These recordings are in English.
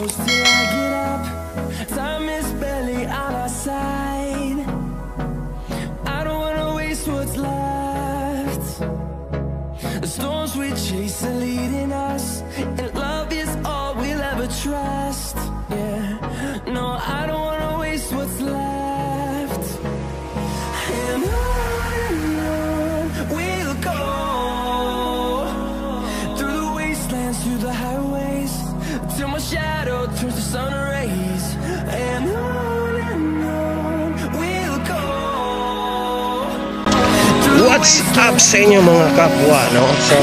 close till I get up. Time is barely on our side. I don't wanna waste what's left. The storms we chase are leading us, and love is all we'll ever trust. Yeah, no, I don't wanna waste what's left. And on we'll go, through the wastelands, through the highways, till my shadow turns to sun rays. And on we'll go. What's up sa inyo mga kapwa, no? So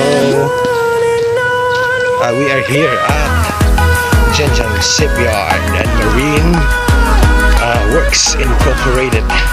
we are here at GenSan Shipyard and Marine Works Incorporated.